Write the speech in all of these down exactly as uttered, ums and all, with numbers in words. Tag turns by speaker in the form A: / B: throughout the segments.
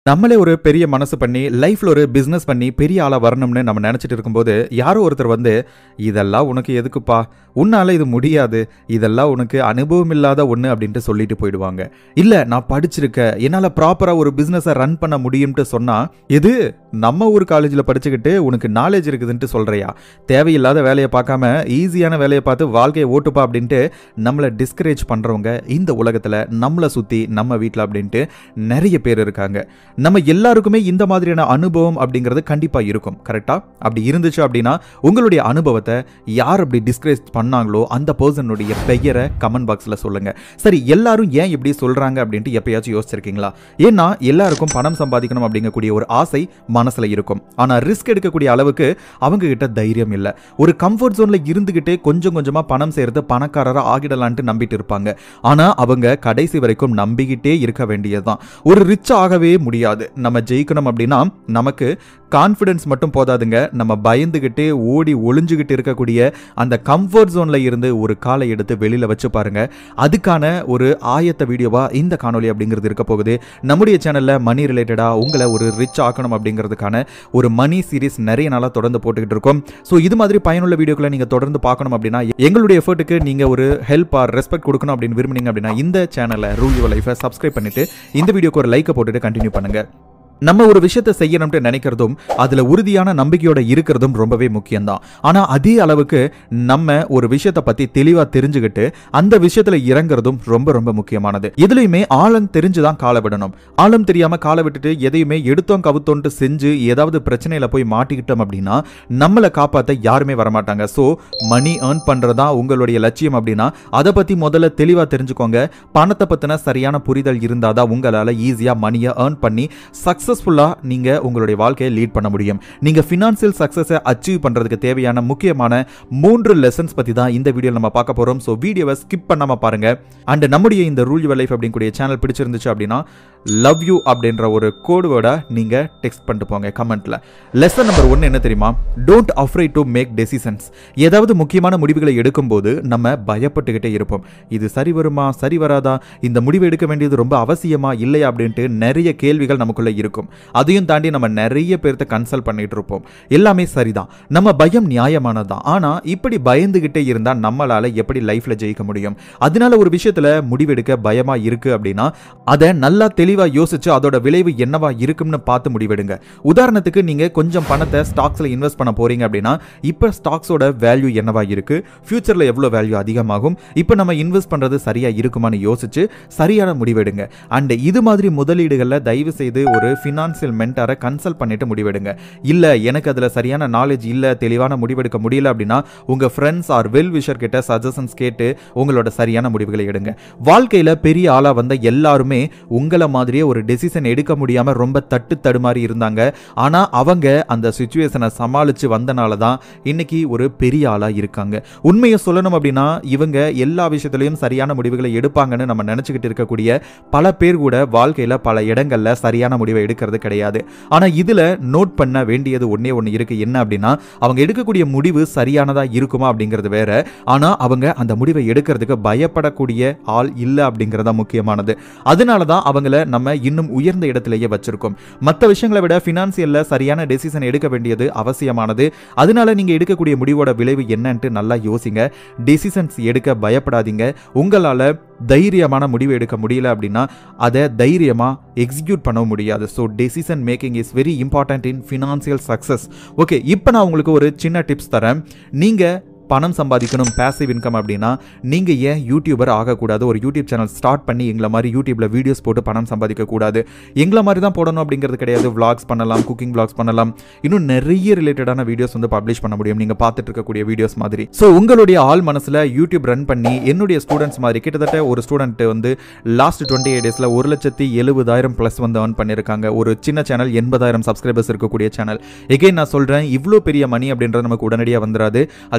A: நம்மளே ஒரு பெரிய மனசு பண்ணி லைஃப்ல ஒரு பிசினஸ் பண்ணி பெரிய ஆளா வரணும்னு நம்ம நினைச்சிட்டு இருக்கும்போது யாரோ ஒருத்தர் வந்து இதெல்லாம் உனக்கு எதுக்குப்பா, உன்னால இது முடியாது, இதெல்லாம் உனக்கு அனுபவம் இல்லாத ஒண்ணு அப்படின்ட்டு சொல்லிட்டு போயிடுவாங்க. இல்ல நான் படிச்சிருக்கேன், என்னால ப்ராப்பரா ஒரு பிசினஸை ரன் பண்ண முடியும்ட்டு சொன்னா, இது நம்ம ஊர் காலேஜில் படிச்சுக்கிட்டு உனக்கு நாலேஜ் இருக்குதுன்ட்டு சொல்றியா, தேவையில்லாத வேலையை பார்க்காம ஈஸியான வேலையை பார்த்து வாழ்க்கையை ஓட்டுப்பா அப்படின்ட்டு நம்மளை டிஸ்கரேஜ் பண்றவங்க இந்த உலகத்துல நம்மளை சுத்தி நம்ம வீட்டில் அப்படின்ட்டு நிறைய பேர் இருக்காங்க. நம்ம எல்லாருக்குமே இந்த மாதிரியான அனுபவம் அப்படிங்கிறது கண்டிப்பா இருக்கும். கரெக்டா? அப்படி இருந்துச்சு அப்படின்னா உங்களுடைய அனுபவத்தை யார் அப்படி டிஸ்கரேஜ் பண்ணாங்களோ அந்த பர்சனுடைய பெயரை கமெண்ட் பாக்ஸ்ல சொல்லுங்க. சரி, எல்லாரும் ஏன் இப்படி சொல்றாங்க அப்படின்ட்டு எப்பயாச்சும் யோசிச்சிருக்கீங்களா? ஏன்னா எல்லாருக்கும் பணம் சம்பாதிக்கணும் அப்படிங்கக்கூடிய ஒரு ஆசை மனசுல இருக்கும். ஆனா ரிஸ்க் எடுக்கக்கூடிய அளவுக்கு அவங்க கிட்ட தைரியம் இல்லை. ஒரு கம்ஃபர்ட் ஜோன்ல இருந்துகிட்டே கொஞ்சம் கொஞ்சமா பணம் சேர்த்து பணக்காரரா ஆகிடலான்ட்டு நம்பிட்டு இருப்பாங்க. ஆனா அவங்க கடைசி வரைக்கும் நம்பிக்கிட்டே இருக்க வேண்டியதுதான். ஒரு ரிச் ஆகவே முடியாது. நம்ம ஜெயிக்கணும் அப்படின்னா நமக்கு கான்ஃபிடன்ஸ் மட்டும் போதாதுங்க. நம்ம பயந்துகிட்டே ஓடி ஒளிஞ்சுகிட்டு இருக்கக்கூடிய அந்த கம்ஃபர்ட் ஜோன்ல இருந்து ஒரு காலை எடுத்து வெளியில வச்சு பாருங்க. அதுக்கான ஒரு ஆயத்த வீடியோவா இந்த காணொலி அப்படிங்கிறது இருக்க போகுது. நம்முடைய சேனல்ல மணி ரிலேட்டடா உங்களை ஒரு ரிச் ஆக்கணும் அப்படிங்கிறதுக்கான ஒரு மணி சீரிஸ் நிறைய நாளா தொடர்ந்து போட்டுக்கிட்டு இருக்கோம். ஸோ இது மாதிரி பயனுள்ள வீடியோக்களை நீங்க தொடர்ந்து பார்க்கணும் அப்படின்னா எங்களுடைய எஃபர்ட்டுக்கு நீங்க ஒரு ஹெல்ப் ஆர் ரெஸ்பெக்ட் கொடுக்கணும் அப்படின்னு விரும்புனீங்க அப்படின்னா இந்த சேனலை ரூல் யுவர் லைஃபை சப்ஸ்கிரைப் பண்ணிட்டு இந்த வீடியோக்கு ஒரு லைக்கை போட்டுட்டு கண்டினியூ பண்ணுங்க. நம்ம ஒரு விஷயத்தை செய்யணும்னு நினைக்கிறதும் அதுல உறுதியான நம்பிக்கையோட இருக்கிறதும் ரொம்பவே முக்கியம்தான். ஆனா அதே அளவுக்கு நம்ம ஒரு விஷயத்தை பத்தி தெளிவா தெரிஞ்சுக்கிட்டு அந்த விஷயத்துல இறங்குறதும் ரொம்ப ரொம்ப முக்கியமானது. இதுலயுமே ஆழம் தெரிஞ்சுதான் காலை விடணும். ஆழம் தெரியாம காலை விட்டுட்டு எதையுமே எடுத்தோம் கவுத்தோன்ட்டு செஞ்சு ஏதாவது பிரச்சனையில போய் மாட்டிக்கிட்டோம் அப்படின்னா நம்மளை காப்பாற்ற யாருமே வரமாட்டாங்க. ஸோ மணி ஏர்ன் பண்றதா உங்களுடைய லட்சியம் அப்படின்னா அதை பத்தி முதல்ல தெளிவா தெரிஞ்சுக்கோங்க. பணத்தை பத்தின சரியான புரிதல் இருந்தாதான் உங்களால ஈஸியா மணியை ஏர்ன் பண்ணி சக்சஸ் சக்சஸ்ஃபுல்லா நீங்க உங்களுடைய வாழ்க்கையை லீட் பண்ண முடியும். நீங்க ஃபினான்ஷியல் சக்சஸை அச்சீவ் பண்றதுக்கு தேவையான முக்கியமான மூன்று லெசன்ஸ் பத்தி தான் இந்த வீடியோல நம்ம பார்க்க போறோம். சோ வீடியோவை ஸ்கிப் பண்ணாம பாருங்க. அண்ட் நம்முடைய இந்த ரூல் யுவர் லைஃப் அப்படிங்கக்கூடிய சேனல் பிடிச்சிருந்துச்சு அப்படின்னா லவ் யூ அப்படின்ற ஒரு கோட் வேர்டை நீங்க டெக்ஸ்ட் பண்ணிட்டு போங்க கமெண்ட்ல. லெசன் நம்பர் ஒன் என்ன தெரியுமா? Don't afraid to make decisions. ஏதாவது முக்கியமான முடிவுகளை எடுக்கும் போது நம்ம பயப்பட்டுக்கிட்டே இருப்போம். இது சரி வருமா, சரி வராதா, இந்த முடிவு எடுக்க வேண்டியது ரொம்ப அவசியமா இல்லையா அப்படின்ட்டு நிறைய கேள்விகள் நமக்குள்ள இருக்கும். அதையும் தாண்டி நம்ம நிறைய பேர்த்த கன்சல்ட் பண்ணிட்டு இருப்போம். எல்லாமே சரிதான், நம்ம பயம் நியாயமானதுதான். ஆனா இப்படி பயந்துகிட்டே இருந்தா நம்மளால எப்படி லைஃப்ல ஜெயிக்க முடியும்? அதனால ஒரு விஷயத்துல முடிவெடுக்க பயமா இருக்கு அப்படின்னா அதை நல்லா தெளிவா யோசிச்சு அதோட விளைவு என்னவா இருக்கும்னு பார்த்து முடிவெடுங்க. உதாரணத்துக்கு நீங்க கொஞ்சம் பணத்தை ஸ்டாக்ஸ்ல இன்வெஸ்ட் பண்ண போறீங்க அப்படின்னா இப்ப ஸ்டாக்ஸோட வேல்யூ என்னவா இருக்கு, ஃபியூச்சர்ல எவ்வளவு வேல்யூ அதிகமாகும், இப்ப நம்ம இன்வெஸ்ட் பண்றது சரியா இருக்குமான்னு யோசிச்சு சரியான முடிவெடுங்க. அண்ட் இது மாதிரி முதலீடுகள்ல தயவு செய்து ஒரு ஃபினான்சியல் மென்டாரை கன்சல்ட் பண்ணிட்டு முடிவெடுங்க. இல்ல எனக்கு அதுல சரியான நாலேஜ் இல்ல, தெளிவான முடிவெடுக்க முடியல அப்படின்னா உங்க ஃப்ரெண்ட்ஸ் ஆர் வெல் விஷர் கிட்ட சஜஷன்ஸ் கேட்டு உங்களோட சரியான முடிவுகளை எடுங்க. வாழ்க்கையில பெரிய ஆளா வந்த எல்லாருமே உங்கள மாதிரியே ஒரு டெசிஷன் எடுக்க முடியாம ரொம்ப தட்டு தடுமாறி இருந்தாங்க. ஆனா அவங்க அந்த சிச்சுவேஷனை சமாளிச்சு வந்தனால தான் இன்னைக்கு ஒரு பெரிய ஆளா இருக்காங்க. உண்மையை சொல்லணும் அப்படின்னா இவங்க எல்லா விஷயத்திலையும் சரியான முடிவுகளை எடுப்பாங்கன்னு நம்ம நினைச்சுக்கிட்டு இருக்கக்கூடிய பல பேர் கூட வாழ்க்கையில பல இடங்கள்ல சரியான முடிவை எடுக்கிறது கிடையாது. ஆனா இதுல நோட் பண்ண வேண்டியது ஒன்னே ஒன்னு இருக்கு. என்ன அப்படின்னா அவங்க எடுக்கக்கூடிய முடிவு சரியானதா இருக்குமா அப்படிங்கிறது வேற. ஆனா அவங்க அந்த முடிவை எடுக்கிறதுக்கு பயப்படக்கூடிய ஆள் இல்ல அப்படிங்கறத முக்கியமானது. அதனாலதான் அவங்கள நம்ம இன்னும் உயர்ந்த இடத்திலேயே வச்சிருக்கோம். மற்ற விஷயங்களை விட பினான்சியல்ல சரியான டெசிஷன் எடுக்க வேண்டியது அவசியமானது. அதனால நீங்க எடுக்கக்கூடிய முடிவோட விளைவு என்னன்னு நல்லா யோசிங்க. டெசிஷன்ஸ் எடுக்க பயப்படாதீங்க. உங்களால தைரியமான முடிவு எடுக்க முடியல அப்படின்னா அதை தைரியமா எக்ஸிக்யூட் பண்ண முடியாது. So decision making is very important in financial success. Okay, இப்போ நான் உங்களுக்கு ஒரு சின்ன டிப்ஸ் தரேன். நீங்க பணம் சம்பாதிக்கணும், பேசிவ் இன்கம் அப்படின்னா நீங்க ஏன் யூடியூபர் ஆகக்கூடாது? ஒரு யூடியூப் சேனல் ஸ்டார்ட் பண்ணி எங்களை மாதிரி யூடியூப்ல வீடியோஸ் போட்டு பணம் சம்பாதிக்க கூடாது. எங்களை மாதிரி தான் போடணும் அப்படிங்கிறது கிடையாது. விளாக்ஸ் பண்ணலாம், குக்கிங் விளாக்ஸ் பண்ணலாம், இன்னும் நிறைய ரிலேட்டடான வீடியோஸ் வந்து பப்ளிஷ் பண்ண முடியும் நீங்க பார்த்துட்டு இருக்கக்கூடிய வீடியோஸ் மாதிரி. ஸோ உங்களுடைய ஆள் மனசுல யூடியூப் ரன் பண்ணி என்னுடைய ஸ்டூடெண்ட்ஸ் மாதிரி கிட்டத்தட்ட ஒரு ஸ்டூடெண்ட் வந்து லாஸ்ட் டுவெண்ட்டி எயிட் டேஸ்ல ஒரு லட்சத்தி எழுபதாயிரம் பிளஸ் வந்து ஏர்ன் பண்ணிருக்காங்க. ஒரு சின்ன சேனல், எண்பதாயிரம் சப்ஸ்கிரைபர்ஸ் இருக்கக்கூடிய சேனல். எகைன் நான் சொல்றேன், இவ்வளோ பெரிய மணி அப்படின்றது நமக்கு உடனடியாக வந்துடாது. அட் த சேம்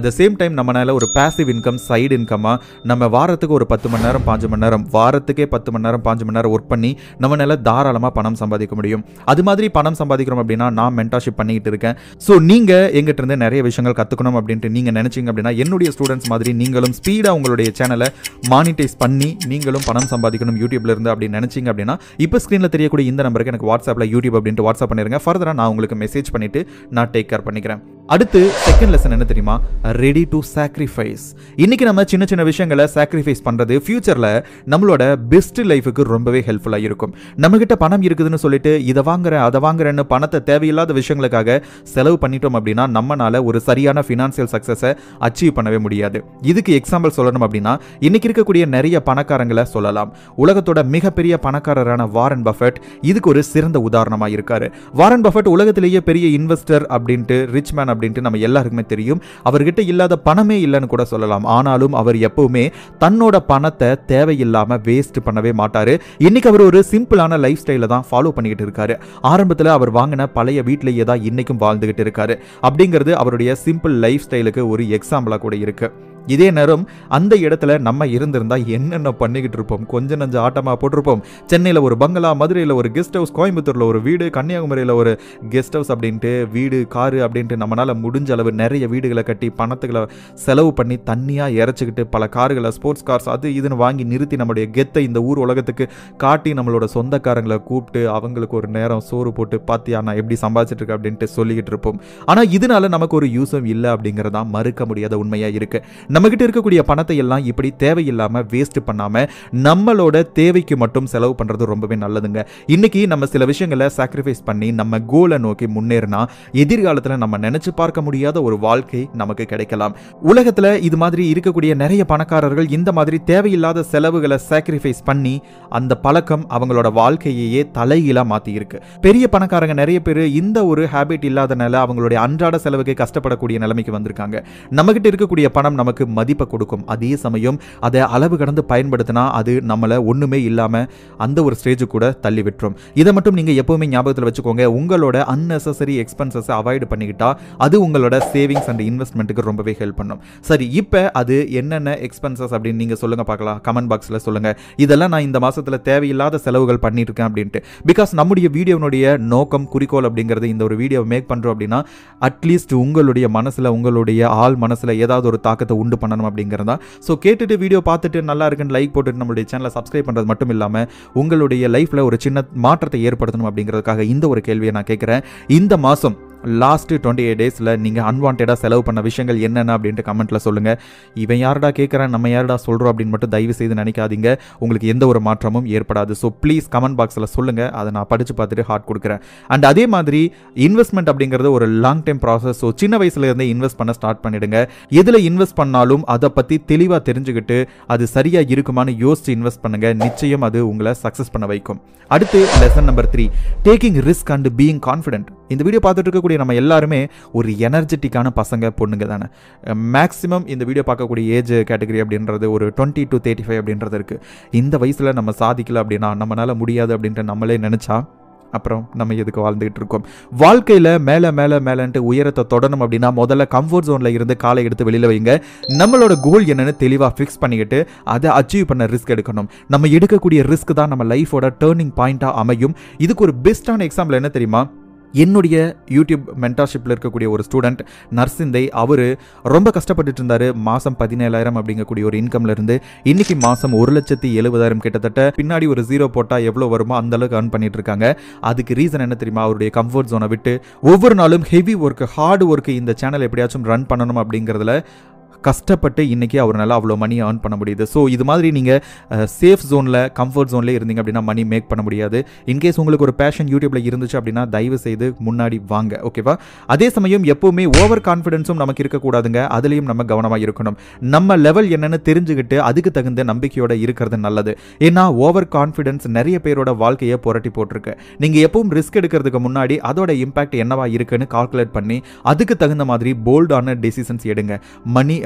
A: டைம் நம்மளால ஒரு பாசிவ் இன்கம் சைடு இன்கமா நம்ம வாரத்துக்கு ஒரு பத்து மணி நேரம் பாஞ்சு மணி நேரம் வாரத்துக்கே பத்து மணி நேரம் பாஞ்சு மணி நேரம் ஒர்க் பண்ணி நம்மளால தாராளமாக பணம் சம்பாதிக்க முடியும். அது மாதிரி பணம் சம்பாதிக்கிறோம் அப்படின்னா நான் மென்டார்ஷிப் பண்ணிக்கிட்டு இருக்கேன். ஸோ நீங்க எங்கிட்ட இருந்து நிறைய விஷயங்கள் கற்றுக்கணும் அப்படின்ட்டு நீங்க நினைச்சீங்க அப்படின்னா என்னுடைய ஸ்டூடெண்ட்ஸ் மாதிரி நீங்களும் ஸ்பீடாக உங்களுடைய சேனலை மானிட்டைஸ் பண்ணி நீங்களும் பணம் சம்பாதிக்கணும் யூடியூப்ல இருந்து அப்படின்னு நினைச்சீங்க அப்படின்னா இப்போ ஸ்க்ரீனில் தெரியக்கூடிய இந்த நம்பருக்கு எனக்கு வாட்ஸ்அப்பில் யூடியூப் அப்படின்ட்டு வாட்ஸ்அப் பண்ணிருங்க. ஃபர்தராக நான் உங்களுக்கு மெசேஜ் பண்ணிட்டு நான் டேக் கேர் பண்ணிக்கிறேன். அடுத்து செகண்ட் லெசன் என்ன தெரியுமா? Ready to sacrifice. இன்னைக்கு நம்ம சின்ன சின்ன விஷயங்களை சாக்ரிஃபைஸ் பண்றது ஃபியூச்சர்ல நம்மளோட பெஸ்ட் லைஃபுக்கு ரொம்பவே ஹெல்ப்ஃபுல்லா இருக்கும். நம்ம கிட்ட பணம் இருக்குதுன்னு சொல்லிட்டு இதை வாங்குறேன் அதை வாங்குறேன்னு பணத்தை தேவையில்லாத விஷயங்களுக்காக செலவு பண்ணிட்டோம் அப்படின்னா நம்மளால ஒரு சரியான ஃபினான்சியல் சக்சஸை அச்சீவ் பண்ணவே முடியாது. இதுக்கு எக்ஸாம்பிள் சொல்லணும் அப்படின்னா இன்னைக்கு இருக்கக்கூடிய நிறைய பணக்காரங்களை சொல்லலாம். உலகத்தோட மிகப்பெரிய பணக்காரரான வாரன் பஃபெட் இதுக்கு ஒரு சிறந்த உதாரணமா இருக்காரு. வாரன் பஃபெட் உலகத்திலேயே பெரிய இன்வெஸ்டர் அப்படின்ட்டு ரிச் மேன் அப்படின்ட்டு நம்ம எல்லாருக்குமே தெரியும். அவர்கிட்ட இல்லாத பணமே இல்லைன்னு கூட சொல்லலாம். ஆனாலும் அவர் எப்பவுமே தன்னோட பணத்தை தேவையில்லாம வேஸ்ட் பண்ணவே மாட்டாரு. இன்னைக்கு அவர் ஒரு சிம்பிளான லைஃப் ஸ்டைல தான் ஃபாலோ பண்ணிக்கிட்டு இருக்காரு. ஆரம்பத்தில் அவர் வாங்கின பழைய வீட்டிலேயே தான் இன்னைக்கும் வாழ்ந்துகிட்டு இருக்காரு. அப்படிங்கிறது அவருடைய சிம்பிள் லைஃப் ஸ்டைலுக்கு ஒரு எக்ஸாம்பிளா கூட இருக்கு. இதே நேரம் அந்த இடத்துல நம்ம இருந்திருந்தா என்னென்ன பண்ணிக்கிட்டு இருப்போம்? கொஞ்சம் நஞ்ச ஆட்டமாக போட்டிருப்போம். சென்னையில் ஒரு பங்களா, மதுரையில் ஒரு கெஸ்ட் ஹவுஸ், கோயம்புத்தூரில் ஒரு வீடு, கன்னியாகுமரியில் ஒரு கெஸ்ட் ஹவுஸ் அப்படின்ட்டு வீடு காரு அப்படின்ட்டு நம்மளால் முடிஞ்ச அளவு நிறைய வீடுகளை கட்டி பணத்துக்களை செலவு பண்ணி தண்ணியாக இறச்சிக்கிட்டு பல கார்களை ஸ்போர்ட்ஸ் கார்ஸ் அது இதுன்னு வாங்கி நிறுத்தி நம்மளுடைய கெத்தை இந்த ஊர் உலகத்துக்கு காட்டி நம்மளோட சொந்தக்காரங்களை கூப்பிட்டு அவங்களுக்கு ஒரு நேரம் சோறு போட்டு பார்த்தியா நான் எப்படி சம்பாதிச்சிட்டு இருக்கேன் அப்படின்ட்டு சொல்லிக்கிட்டு இருப்போம். ஆனால் இதனால நமக்கு ஒரு யூஸும் இல்லை அப்படிங்கிறதான் மறுக்க முடியாத உண்மையாக இருக்கு. நம்ம கிட்ட இருக்கக்கூடிய பணத்தை எல்லாம் இப்படி தேவையில்லாம வேஸ்ட் பண்ணாம நம்மளோட தேவைக்கு மட்டும் செலவு பண்றது ரொம்பவே நல்லதுங்க. இன்னைக்கு நம்ம சில விஷயங்களை சாக்ரிஃபைஸ் பண்ணி நம்ம கோலை நோக்கி முன்னேறினா எதிர்காலத்துல நம்ம நினைச்சு பார்க்க முடியாத ஒரு வாழ்க்கை நமக்கு கிடைக்கலாம். உலகத்துல இது மாதிரி இருக்கக்கூடிய நிறைய பணக்காரர்கள் இந்த மாதிரி தேவையில்லாத செலவுகளை சாக்ரிஃபைஸ் பண்ணி அந்த பழக்கம் அவங்களோட வாழ்க்கையே தலைகீழா மாத்தி இருக்கு. பெரிய பணக்காரங்க நிறைய பேர் இந்த ஒரு ஹேபிட் இல்லாதனால அவங்களுடைய அன்றாட செலவுக்கு கஷ்டப்படக்கூடிய நிலைமைக்கு வந்திருக்காங்க. நம்ம கிட்ட இருக்கக்கூடிய பணம் நமக்கு மதிப்பை கொடுக்கும். அதே சமயம் அதை அளவு கடந்து பயன்படுத்தினா அது நம்மள ஒண்ணுமே இல்லாம அந்த ஒரு ஸ்டேஜ் கூட தள்ளி விட்டுரும். இதை மட்டும் நீங்க எப்பவுமே ஞாபகத்தில் வச்சுக்கோங்க. உங்களோட அன்னெசரி எக்ஸ்பென்சஸ் அவாய்ட் பண்ணிக்கிட்டா அது உங்களோட சேவிங்ஸ் அண்ட் இன்வெஸ்ட்மெண்ட்டுக்கு ரொம்பவே ஹெல்ப் பண்ணும். சரி, இப்போ அது என்னென்ன எக்ஸ்பென்சஸ் அப்படின்னு நீங்க சொல்லுங்க பார்க்கலாம். கமெண்ட் பாக்ஸ்ல சொல்லுங்க. இதெல்லாம் நான் இந்த மாசத்துல தேவையில்லாத செலவுகள் பண்ணிட்டு இருக்கேன் அப்படின்ட்டு. பிகாஸ் நம்முடைய வீடியோனுடைய நோக்கம் குறிக்கோள் அப்படிங்கிறது இந்த ஒரு வீடியோ மேக் பண்றோம் அப்படின்னா அட்லீஸ்ட் உங்களுடைய மனசுல உங்களுடைய ஆள் மனசுல ஏதாவது ஒரு தாக்கத்தை உண்டு பண்ணணும் அப்படிங்கிறதா. ஸோ கேட்டுட்டு வீடியோ பார்த்துட்டு நல்லா இருக்குன்னு லைக் போட்டுட்டு நம்மளுடைய சேனலை சப்ஸ்கிரைப் பண்ணுறது மட்டும் இல்லாமல் உங்களுடைய லைஃப்பில் ஒரு சின்ன மாற்றத்தை ஏற்படுத்தணும் அப்படிங்கிறதுக்காக இந்த ஒரு கேள்வியை நான் கேட்குறேன். இந்த மாதம் லாஸ்ட் டுவெண்ட்டி எயிட் டேஸில் நீங்கள் அன்வான்டாக செலவு பண்ண விஷயங்கள் என்னென்ன அப்படின்ட்டு கமெண்ட்டில் சொல்லுங்கள். இவன் யாரடா கேட்குறான் நம்ம யாரடா சொல்கிறோம் அப்படின்னு மட்டும் தயவு செய்து நினைக்காதீங்க. உங்களுக்கு எந்த ஒரு மாற்றமும் ஏற்படாது. ஸோ ப்ளீஸ் கமெண்ட் பாக்ஸில் சொல்லுங்கள். அதை நான் படித்து பார்த்துட்டு ஹார்ட் கொடுக்குறேன். அண்ட் அதே மாதிரி இன்வெஸ்ட்மெண்ட் அப்படிங்கிறது ஒரு லாங் டைம் ப்ராசஸ். ஸோ சின்ன வயசுலேருந்தே இன்வெஸ்ட் பண்ண ஸ்டார்ட் பண்ணிடுங்க. எதில் இன்வெஸ்ட் பண்ணாலும் அதை பற்றி தெளிவாக தெரிஞ்சுக்கிட்டு அது சரியாக இருக்குமான்னு யோசிச்சு இன்வெஸ்ட் பண்ணுங்கள். நிச்சயம் அது உங்களை சக்ஸஸ் பண்ண வைக்கும். அடுத்து lesson number three, taking risk and being confident. இந்த வீடியோ பார்த்துட்டு இருக்கக்கூடிய நம்ம எல்லாருமே ஒரு எனர்ஜெட்டிக்கான பசங்க பொண்ணுங்க தானே. மேக்ஸிமம் இந்த வீடியோ பார்க்கக்கூடிய ஏஜ் கேட்டகரி அப்படின்றது ஒரு டுவெண்ட்டி டு தேர்ட்டி ஃபைவ் அப்படின்றது இருக்கு. இந்த வயசுல நம்ம சாதிக்கல அப்படின்னா நம்மளால முடியாது அப்படின்ட்டு நம்மளே நினைச்சா அப்புறம் நம்ம எதுக்கு வாழ்ந்துகிட்டு இருக்கோம்? வாழ்க்கையில் மேலே மேலே மேலேன்ட்டு உயரத்தை தொடரணும் அப்படின்னா முதல்ல கம்ஃபர்ட் ஜோனில் இருந்து காலை எடுத்து வெளியில் வைங்க. நம்மளோட கோல் என்னன்னு தெளிவாக ஃபிக்ஸ் பண்ணிக்கிட்டு அதை அச்சீவ் பண்ண ரிஸ்க் எடுக்கணும். நம்ம எடுக்கக்கூடிய ரிஸ்க் தான் நம்ம லைஃபோட டேர்னிங் பாயிண்டாக அமையும். இதுக்கு ஒரு பெஸ்ட்டான எக்ஸாம்பிள் என்ன தெரியுமா? என்னுடைய யூடியூப் மென்டார்ஷிப்பில் இருக்கக்கூடிய ஒரு ஸ்டூடெண்ட் நர்சிந்தை, அவர் ரொம்ப கஷ்டப்பட்டுட்டு இருந்தார். மாதம் பதினேழாயிரம் அப்படிங்கக்கூடிய ஒரு இன்கம்ல இருந்து இன்னைக்கு மாதம் ஒரு லட்சத்தி எழுபதாயிரம் கிட்டத்தட்ட பின்னாடி ஒரு ஜீரோ போட்டால் எவ்வளோ வருமோ அந்த அளவுக்கு earn பண்ணிட்டு இருக்காங்க. அதுக்கு ரீசன் என்ன தெரியுமா? அவருடைய கம்ஃபர்ட் ஜோனை விட்டு ஒவ்வொரு நாளும் ஹெவி ஒர்க் ஹார்ட் ஒர்க் இந்த சேனல் எப்படியாச்சும் ரன் பண்ணணும் அப்படிங்கிறதுல கஷ்டப்பட்டு இன்றைக்கி அவரால் அவ்வளோ மணி ஏர்ன் பண்ண முடியுது. ஸோ இது மாதிரி நீங்கள் சேஃப் ஜோனில் கம்ஃபர்ட் ஜோன்லேயே இருந்தீங்க அப்படின்னா மணி மேக் பண்ண முடியாது. இன்கேஸ் உங்களுக்கு ஒரு பேஷன் யூடியூப்பில் இருந்துச்சு அப்படின்னா தயவு செய்து முன்னாடி வாங்க, ஓகேவா? அதே சமயம் எப்போவுமே ஓவர் கான்ஃபிடென்ஸும் நமக்கு இருக்கக்கூடாதுங்க. அதுலேயும் நம்ம கவனமாக இருக்கணும். நம்ம லெவல் என்னென்னு தெரிஞ்சுக்கிட்டு அதுக்கு தகுந்த நம்பிக்கையோடு இருக்கிறது நல்லது. ஏன்னா ஓவர் கான்ஃபிடென்ஸ் நிறைய பேரோட வாழ்க்கையை புரட்டி போட்டிருக்கு. நீங்கள் எப்பவும் ரிஸ்க் எடுக்கிறதுக்கு முன்னாடி அதோட இம்பாக்ட் என்னவா இருக்குன்னு கால்குலேட் பண்ணி அதுக்கு தகுந்த மாதிரி போல்டான டெசிஷன்ஸ் எடுங்க. மணி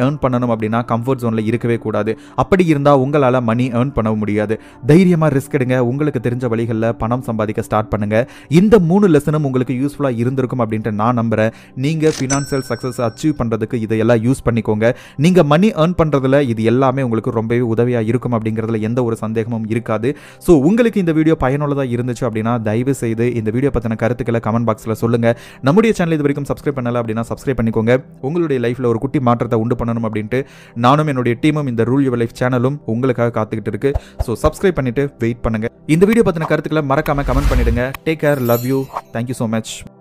A: ஏர்ன் பண்ணணும் அப்படின்னா கம்ஃபர்ட் ஜோனில் இருக்கவே கூடாது. அப்படி இருந்தால் உங்களால் மணி ஏர்ன் பண்ண முடியாது. தைரியமாக ரிஸ்க் எடுங்க. உங்களுக்கு தெரிஞ்ச வழிகளில் பணம் சம்பாதிக்க ஸ்டார்ட் பண்ணுங்க. இந்த மூணு லெசனும் உங்களுக்கு யூஸ்ஃபுல்லாக இருந்திருக்கும் அப்படின்ட்டு நான் நம்புறேன். நீங்கள் ஃபினான்ஷியல் சக்ஸஸ் அச்சீவ் பண்ணுறதுக்கு இதையெல்லாம் யூஸ் பண்ணிக்கோங்க. நீங்கள் மணி ஏர்ன் பண்ணுறதுல இது எல்லாமே உங்களுக்கு ரொம்பவே உதவியாக இருக்கும் அப்படிங்கிறதுல எந்த ஒரு சந்தேகமும் இருக்காது. ஸோ உங்களுக்கு இந்த வீடியோ பயனுள்ளதாக இருந்துச்சு அப்படின்னா தயவு செய்து இந்த வீடியோ பற்றின கருத்துக்களை கமெண்ட் பாக்ஸில் சொல்லுங்கள். நம்முடைய சேனல் இது வரைக்கும் சப்ஸ்கிரைப் பண்ணல அப்படின்னா சப்ஸ்கிரைப் பண்ணிக்கோங்க. உங்களுடைய லைஃப்பில் ஒரு குட்டி மாற்றத்தை உண்டு பண்ணணும் அப்படின்ட்டு நானும் என்னுடைய டீமும் இந்த ரூல் யுவர் லைஃப் சேனலும் உங்களுக்காக காத்துக்கிட்டு இருக்கு. ஸோ சப்ஸ்கிரைப் பண்ணிட்டு வெயிட் பண்ணுங்க. இந்த வீடியோ பற்றின கருத்துக்களை மறக்காம கமெண்ட் பண்ணிடுங்க. Take care, love you, thank you so much.